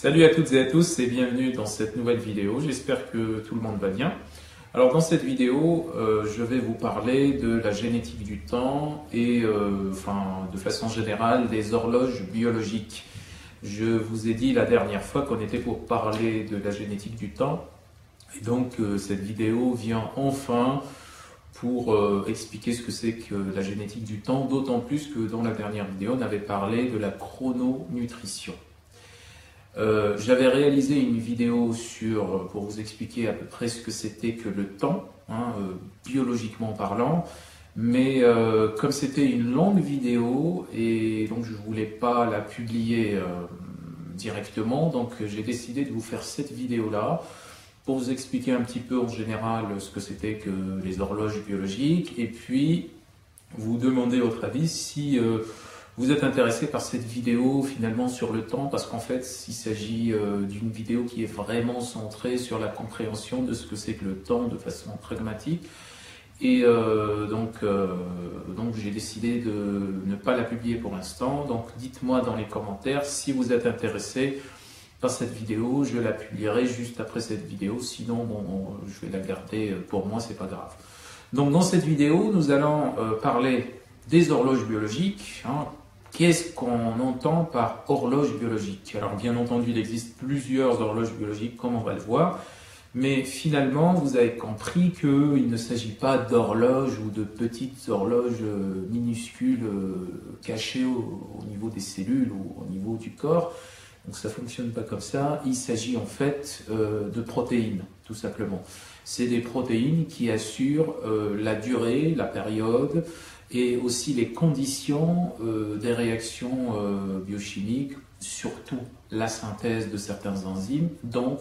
Salut à toutes et à tous et bienvenue dans cette nouvelle vidéo. J'espère que tout le monde va bien. Alors dans cette vidéo, je vais vous parler de la génétique du temps et de façon générale des horloges biologiques. Je vous ai dit la dernière fois qu'on était pour parler de la génétique du temps et donc cette vidéo vient enfin pour expliquer ce que c'est que la génétique du temps, d'autant plus que dans la dernière vidéo on avait parlé de la chrononutrition. J'avais réalisé une vidéo pour vous expliquer à peu près ce que c'était que le temps, biologiquement parlant, mais comme c'était une longue vidéo et donc je voulais pas la publier directement, donc j'ai décidé de vous faire cette vidéo-là pour vous expliquer un petit peu en général ce que c'était que les horloges biologiques et puis vous demander votre avis si vous êtes intéressé par cette vidéo finalement sur le temps, parce qu'en fait il s'agit d'une vidéo qui est vraiment centrée sur la compréhension de ce que c'est que le temps de façon pragmatique et donc j'ai décidé de ne pas la publier pour l'instant. Donc dites-moi dans les commentaires si vous êtes intéressé par cette vidéo, je la publierai juste après cette vidéo, sinon je vais la garder pour moi, c'est pas grave. Donc dans cette vidéo nous allons parler des horloges biologiques. Qu'est-ce qu'on entend par horloge biologique? Alors bien entendu, il existe plusieurs horloges biologiques, comme on va le voir, mais finalement, vous avez compris qu'il ne s'agit pas d'horloges ou de petites horloges minuscules cachées au niveau des cellules ou au niveau du corps. Donc ça ne fonctionne pas comme ça. Il s'agit en fait de protéines, tout simplement. C'est des protéines qui assurent la durée, la période, et aussi les conditions des réactions biochimiques, surtout la synthèse de certains enzymes, donc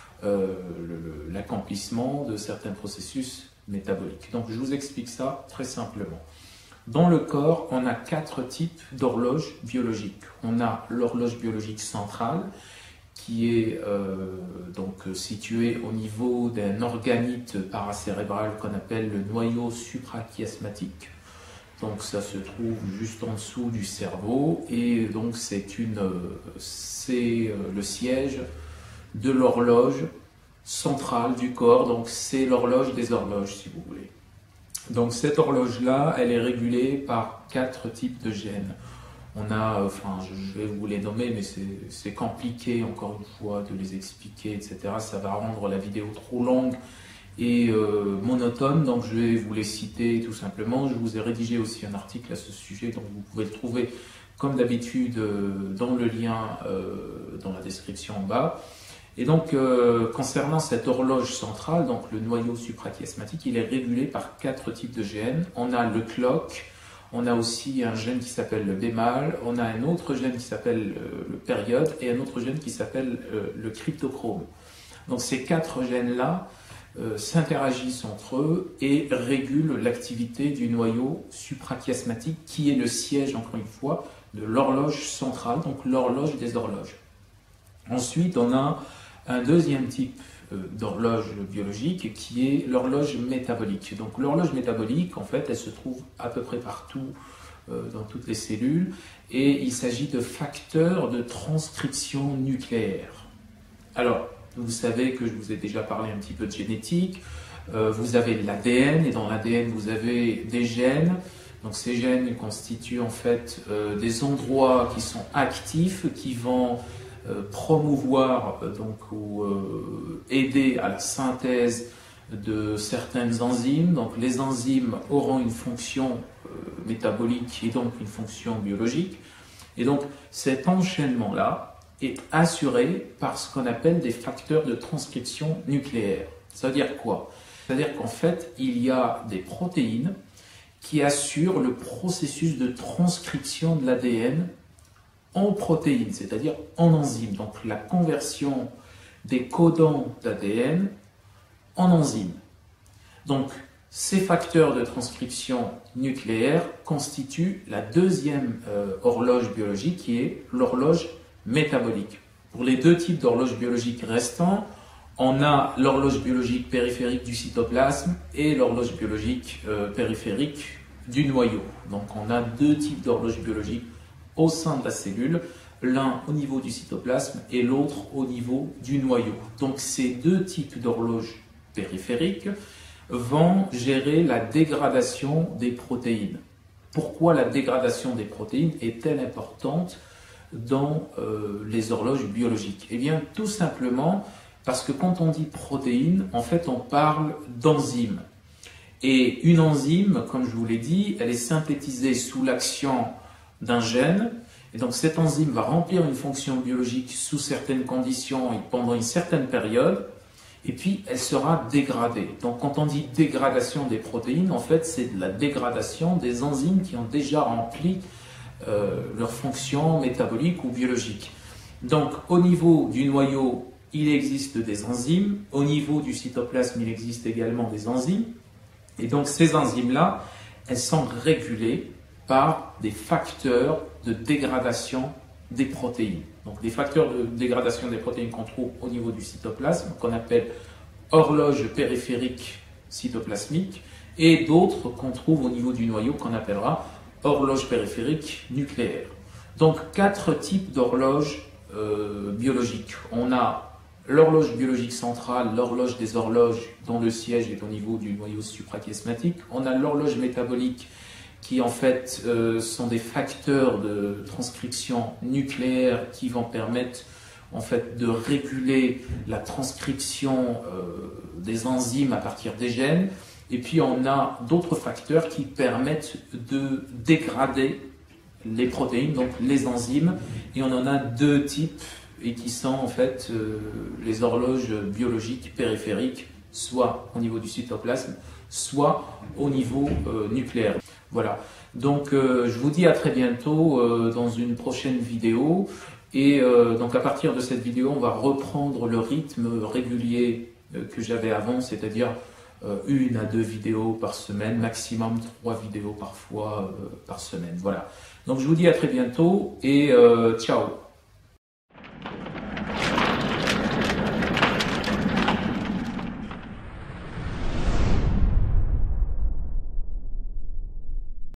l'accomplissement de certains processus métaboliques. Donc je vous explique ça très simplement. Dans le corps, on a 4 types d'horloges biologiques. On a l'horloge biologique centrale, qui est située au niveau d'un organite paracérébral qu'on appelle le noyau suprachiasmatique. Donc ça se trouve juste en dessous du cerveau et donc c'est le siège de l'horloge centrale du corps, donc c'est l'horloge des horloges si vous voulez. Donc cette horloge-là, elle est régulée par 4 types de gènes. On a, je vais vous les nommer, mais c'est compliqué encore une fois de les expliquer, etc. Ça va rendre la vidéo trop longue et monotone, donc je vais vous les citer tout simplement. Je vous ai rédigé aussi un article à ce sujet, donc vous pouvez le trouver comme d'habitude dans le lien dans la description en bas. Et donc concernant cette horloge centrale, donc le noyau suprachiasmatique, il est régulé par 4 types de gènes. On a le clock, on a aussi un gène qui s'appelle le bémal, on a un autre gène qui s'appelle le période et un autre gène qui s'appelle le cryptochrome. Donc ces 4 gènes-là s'interagissent entre eux et régulent l'activité du noyau suprachiasmatique qui est le siège, encore une fois, de l'horloge centrale, donc l'horloge des horloges. Ensuite, on a un deuxième type d'horloge biologique qui est l'horloge métabolique. Donc l'horloge métabolique, en fait, elle se trouve à peu près partout dans toutes les cellules et il s'agit de facteurs de transcription nucléaire. Alors, vous savez que je vous ai déjà parlé un petit peu de génétique. Vous avez l'ADN et dans l'ADN vous avez des gènes. Donc ces gènes constituent en fait des endroits qui sont actifs, qui vont promouvoir ou aider à la synthèse de certaines enzymes. Donc les enzymes auront une fonction métabolique et donc une fonction biologique. Et donc cet enchaînement-là est assuré par ce qu'on appelle des facteurs de transcription nucléaire. Ça veut dire quoi? C'est-à-dire qu'en fait, il y a des protéines qui assurent le processus de transcription de l'ADN en protéines, c'est-à-dire en enzymes. Donc la conversion des codons d'ADN en enzymes. Donc ces facteurs de transcription nucléaire constituent la deuxième horloge biologique qui est l'horloge métabolique. Pour les 2 types d'horloges biologiques restants, on a l'horloge biologique périphérique du cytoplasme et l'horloge biologique périphérique du noyau. Donc on a 2 types d'horloges biologiques au sein de la cellule l'un au niveau du cytoplasme et l'autre au niveau du noyau. Donc ces deux types d'horloges périphériques vont gérer la dégradation des protéines. Pourquoi la dégradation des protéines est-elle importante dans les horloges biologiques? Eh bien, tout simplement parce que quand on dit protéines, en fait, on parle d'enzymes. Et une enzyme, comme je vous l'ai dit, elle est synthétisée sous l'action d'un gène. Et donc, cette enzyme va remplir une fonction biologique sous certaines conditions et pendant une certaine période. Et puis, elle sera dégradée. Donc, quand on dit dégradation des protéines, en fait, c'est de la dégradation des enzymes qui ont déjà rempli leur fonction métabolique ou biologique. Donc, au niveau du noyau, il existe des enzymes. Au niveau du cytoplasme, il existe également des enzymes. Et donc, ces enzymes-là, elles sont régulées par des facteurs de dégradation des protéines. Donc, des facteurs de dégradation des protéines qu'on trouve au niveau du cytoplasme, qu'on appelle horloge périphérique cytoplasmique, et d'autres qu'on trouve au niveau du noyau, qu'on appellera horloge périphérique nucléaire. Donc, 4 types d'horloges biologiques. On a l'horloge biologique centrale, l'horloge des horloges, dont le siège est au niveau du noyau suprachiasmatique. On a l'horloge métabolique, qui en fait sont des facteurs de transcription nucléaire qui vont permettre en fait de réguler la transcription des enzymes à partir des gènes. Et puis on a d'autres facteurs qui permettent de dégrader les protéines, donc les enzymes. Et on en a 2 types, et qui sont en fait les horloges biologiques périphériques, soit au niveau du cytoplasme, soit au niveau nucléaire. Voilà, donc je vous dis à très bientôt dans une prochaine vidéo. Et donc à partir de cette vidéo, on va reprendre le rythme régulier que j'avais avant, c'est-à-dire 1 à 2 vidéos par semaine, maximum 3 vidéos parfois par semaine. Voilà, donc je vous dis à très bientôt et ciao.